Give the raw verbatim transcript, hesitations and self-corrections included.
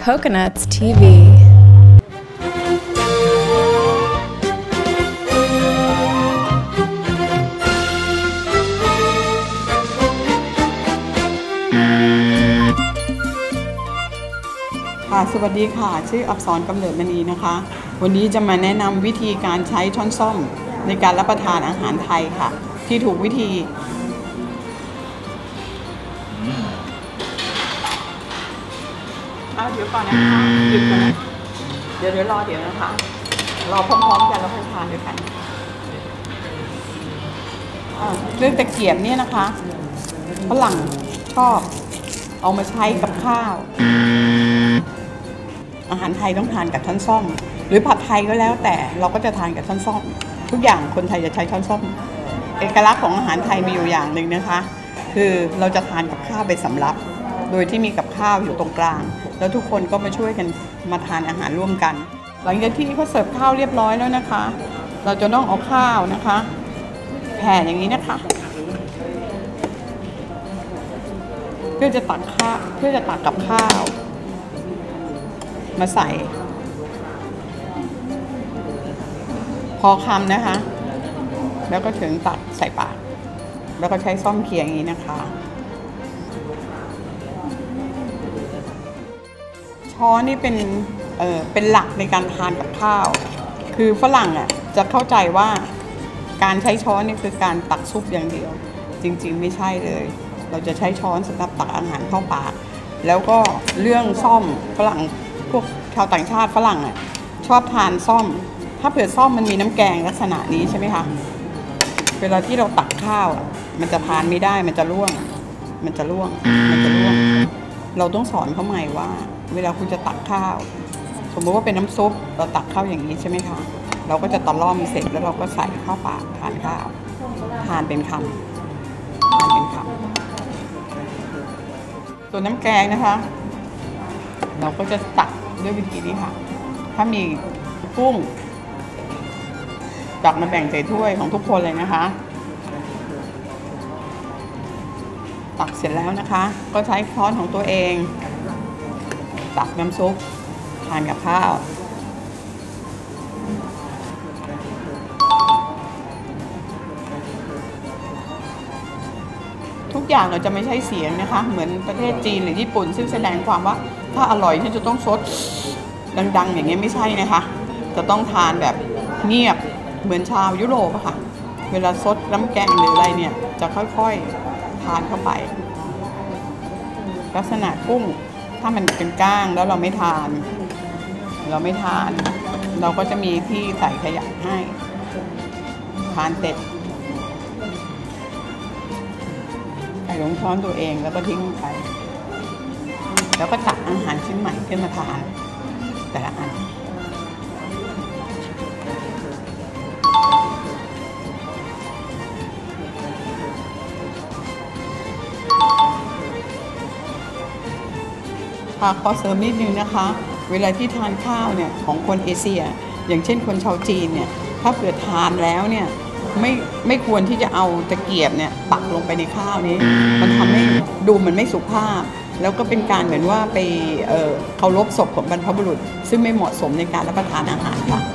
Coconuts ที วีสวัสดีค่ะชื่ออับสรกำเนิดมณีนะคะวันนี้จะมาแนะนำวิธีการใช้ช้อนส้อมในการรับประทานอาหารไทยค่ะที่ถูกวิธีเอาเดี๋ยวก่อนนะคะหยุดก่อนนะเดี๋ยวเดี๋ยวรอเดี๋ยวนะคะรอพร้อมๆกันแล้วค่อยทานด้วยกันเรื่องตะเกียบเนี่ยนะคะฝรั่งชอบเอามาใช้กับข้าวอาหารไทยต้องทานกับช้อนส้อมหรือผัดไทยก็แล้วแต่เราก็จะทานกับช้อนส้อมทุกอย่างคนไทยจะใช้ช้อนส้อมเอกลักษณ์ของอาหารไทยมีอยู่อย่างหนึ่งนะคะคือเราจะทานกับข้าวเป็นสำรับโดยที่มีกับข้าวอยู่ตรงกลางแล้วทุกคนก็มาช่วยกันมาทานอาหารร่วมกันหลังจากที่เขาเสิร์ฟข้าวเรียบร้อยแล้วนะคะเราจะต้องเอาข้าวนะคะแผ่อย่างนี้นะคะเพื่อจะตักข้าวเพื่อจะตักกับข้าวมาใส่พอคำนะคะแล้วก็ถึงตักใส่ปากแล้วก็ใช้ซ่อมเคียงอย่างนี้นะคะช้อนนี่เป็นเอ่อเป็นหลักในการทานกับข้าวคือฝรั่งอ่ะจะเข้าใจว่าการใช้ช้อนนี่คือการตักซุปอย่างเดียวจริงๆไม่ใช่เลยเราจะใช้ช้อนสำหรับตักอาหารเข้าปากแล้วก็เรื่องซ่อมฝรั่งพวกชาวต่างชาติฝรั่งอ่ะชอบทานซ่อมถ้าเผื่อซ่อมมันมีน้ำแกงลักษณะนี้ใช่ไหมคะเวลาที่เราตักข้าวมันจะทานไม่ได้มันจะร่วงมันจะร่วงมันจะร่วงเราต้องสอนเขาใหม่ว่าเวลาคุณจะตักข้าวสมมติว่าเป็นน้ำซุปเราตักข้าวอย่างนี้ใช่ไหมคะเราก็จะตะล่อมเสร็จแล้วเราก็ใส่เข้าปากทานข้าวทานเป็นคำทานเป็นคำส่วนน้ำแกงนะคะเราก็จะตักด้วยวิธีนี้ค่ะถ้ามีกุ้งตักมาแบ่งใส่ถ้วยของทุกคนเลยนะคะตักเสร็จแล้วนะคะก็ใช้ช้อนของตัวเองตักน้ำซุปทานกับข้าวทุกอย่างเราจะไม่ใช้เสียงนะคะเหมือนประเทศจีนหรือญี่ปุ่นซึ่งแสดงความว่าถ้าอร่อยที่จะต้องซดดังๆอย่างนี้ไม่ใช่นะคะจะต้องทานแบบเงียบเหมือนชาวยุโรปอะค่ะเวลาซดน้ำแกงหรืออะไรเนี่ยจะค่อยๆทานเข้าไปลักษณะกุ้งถ้ามันเป็นก้างแล้วเราไม่ทานเราไม่ทานเราก็จะมีที่ใส่ขยะให้ทานเสร็จใส่ลงช้อนตัวเองแล้วก็ทิ้งไปแล้วก็ตักอาหารชิ้นใหม่ขึ้นมาทานแต่ละอันขอเสริมนิดนึงนะคะเวลาที่ทานข้าวเนี่ยของคนเอเชียอย่างเช่นคนชาวจีนเนี่ยถ้าเผื่อทานแล้วเนี่ยไม่ไม่ควรที่จะเอาตะเกียบเนี่ยปักลงไปในข้าวนี้มันทำให้ดูมันไม่สุภาพแล้วก็เป็นการเหมือนว่าไปเอ่อเคารพศพของบรรพบุรุษซึ่งไม่เหมาะสมในการรับประทานอาหารค่ะ